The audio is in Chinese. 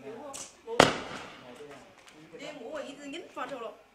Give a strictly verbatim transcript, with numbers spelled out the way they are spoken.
我我，哎，我一直硬发愁了。